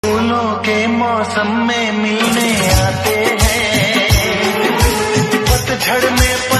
फूलों के मौसम में मिलने आते हैं, पतझड़ में